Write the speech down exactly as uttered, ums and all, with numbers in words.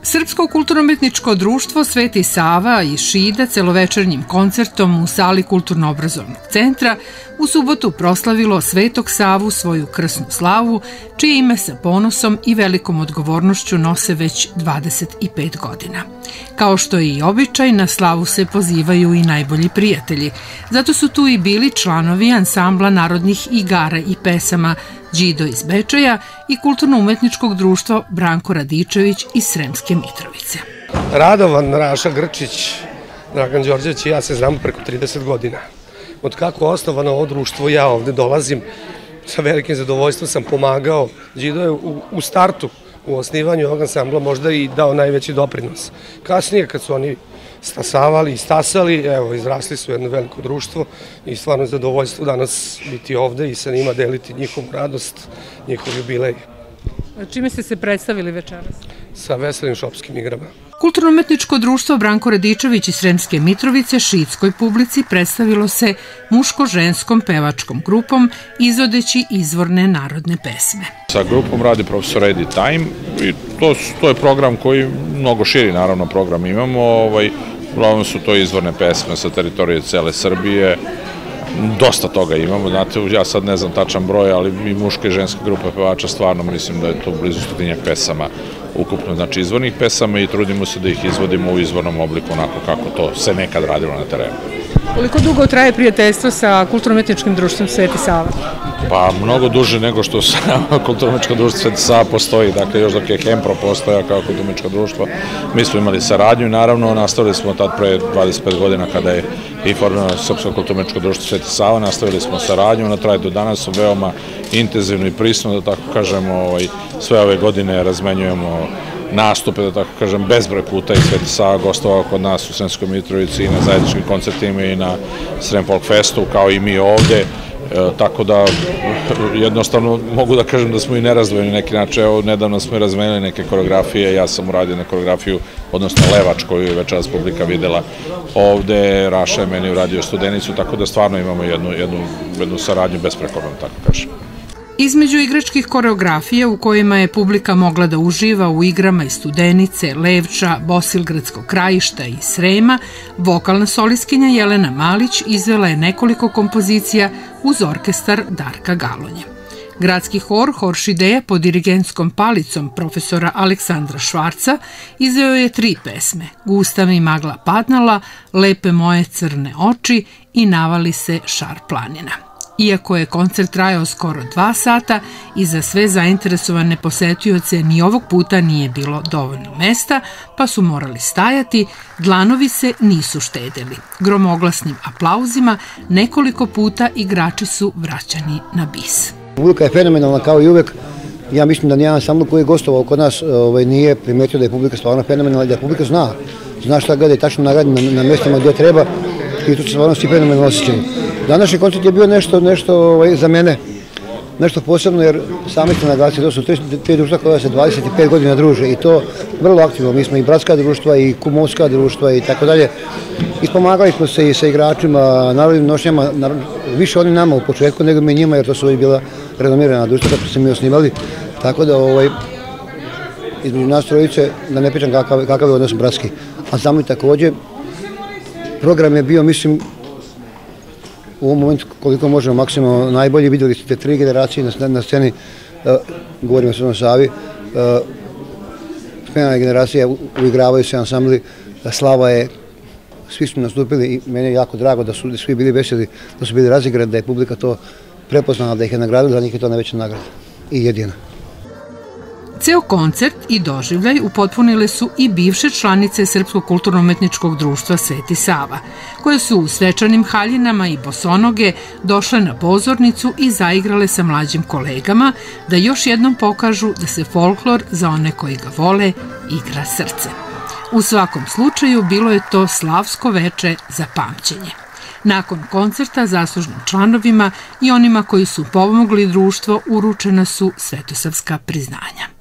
Srpsko kulturno-umetničko društvo Sveti Sava iz Šida celovečernjim koncertom u sali Kulturno-obrazovnog centra u subotu proslavilo Svetog Savu svoju krsnu slavu, čije ime sa ponosom i velikom odgovornošću nose već dvadeset pet godina. Kao što je i običaj, na slavu se pozivaju i najbolji prijatelji. Zato su tu i bili članovi ansambla narodnih igara i pesama Đido iz Bečeja i Kulturno-umetničkog društva Branko Radičević iz Sremske Mitrovice. Radovan, Raša Grčić, Dragan Đorđević i ja se znamo preko trideset godina. Od kako je osnovano ovo društvo, ja ovde dolazim, sa velikim zadovoljstvom sam pomagao. Đido je u, u startu, u osnivanju ovog ansambla možda i dao najveći doprinos. Kasnije, kad su oni stasavali i stasali, evo, izrasli su jedno veliko društvo i stvarno zadovoljstvo danas biti ovde i sa njima deliti njihovu radost, njihov jubilej. Čime ste se predstavili večeras? Sa veselim šopskim igrama. Kulturno-umetničko društvo Branko Radičević iz Sremske Mitrovice šidskoj publici predstavilo se muško-ženskom pevačkom grupom izvodeći izvorne narodne pesme. Sa grupom radi profesor Edi Time i to, to je program koji mnogo širi, naravno program imamo. Ovaj, uglavnom su to izvorne pesme sa teritorije cele Srbije. Dosta toga imamo, znate, ja sad ne znam tačan broj, ali i muška i ženska grupa pevača, stvarno mislim da je to blizu stotinjak pesama ukupno, znači izvornih pesama i trudimo se da ih izvodimo u izvornom obliku onako kako to se nekad radilo na terenu. Koliko dugo traje prijateljstvo sa Kulturno-umetničkim društvom Sveti Sava? Pa mnogo duže nego što Kulturno-umetničko društvo Sveti Sava postoji, dakle još dok je Hempro postoja kao kulturno-umetničko društvo, mi smo imali saradnju i naravno nastavili smo tad pre dvadeset pet godina kada je i formirano Srpsko kulturno-umetničko društvo Sveti Sava, nastavili smo saradnju, ona traje do danas, veoma intenzivno i prisno, da tako kažemo, sve ove godine razmenjujemo nastupe, da tako kažem, bezbroj puta i Sveti Sava gostovao kod nas u Sremskoj Mitrovici i na zajedničkim koncertima i na Srem Folk Festu, kao i mi ovde, tako da jednostavno mogu da kažem da smo i nerazdvojeni neki način. Evo, nedavno smo i razmenili neke koreografije, ja sam uradio na koreografiju, odnosno Levač koju je večeras publika videla ovde, Raša je meni uradio Studenicu, tako da stvarno imamo jednu, jednu, jednu saradnju besprekorno, tako kažem. Između igračkih koreografija u kojima je publika mogla da uživa u igrama iz Studenice, Levča, Bosilgradskog krajišta i Srema, vokalna solistkinja Jelena Malić izvela je nekoliko kompozicija uz orkestar Darka Galonje. Gradski hor, hor Šideja pod dirigentskom palicom profesora Aleksandra Švarca izveo je tri pesme: Gusta mi magla padnala, Lepe moje crne oči i Navali se šar planina. Iako je koncert trajao skoro dva sata i za sve zainteresovane posetioce ni ovog puta nije bilo dovoljno mesta, pa su morali stajati, dlanovi se nisu štedeli. Gromoglasnim aplauzima nekoliko puta igrači su vraćani na bis. Publika je fenomenalna kao i uvek. Ja mislim da nijedan ansambl koji je gostovao kod nas nije primetio da je publika stvarno fenomenalna i da publika zna. Zna šta gleda i tačno nagradi na mestima gde treba i tu se stvarno svi fenomenalno osjećaju. Današnji koncert je bio nešto, nešto za mene, nešto posebno jer sami ste naglasili, to su tri društva koja se dvadeset pet godina druže i to vrlo aktivno. Mi smo i bratska društva i kumovska društva i tako dalje. Ispomagali smo se i sa igračima, narodnim nošnjama, više oni nama u početku nego mi njima jer to su bila renomirana društva kako se mi osnivali. Tako da ovaj, između nas trojice, da ne pričam kakav, kakav je odnos bratski. A znamo i takođe, program je bio, mislim, u ovom momentu koliko možemo maksimalno najbolji. Vidjeli ste tri generacije na, na sceni, uh, govorimo o Svetom Savi, uh, smenjena generacija, uigravaju se ansambli, Slava je, svi su nastupili i meni je jako drago da su svi bili veseli, da su bili razigrani, da je publika to prepoznala, da ih je nagradila, za njih je to najveća nagrada i jedina. Ceo koncert i doživljaj upotpunile su i bivše članice Srpskog kulturno-umetničkog društva Sveti Sava, koje su u svečanim haljinama i bosonoge došle na pozornicu i zaigrale sa mlađim kolegama da još jednom pokažu da se folklor za one koji ga vole igra srce. U svakom slučaju bilo je to slavsko veče za pamćenje. Nakon koncerta zaslužnim članovima i onima koji su pomogli društvo uručena su svetosavska priznanja.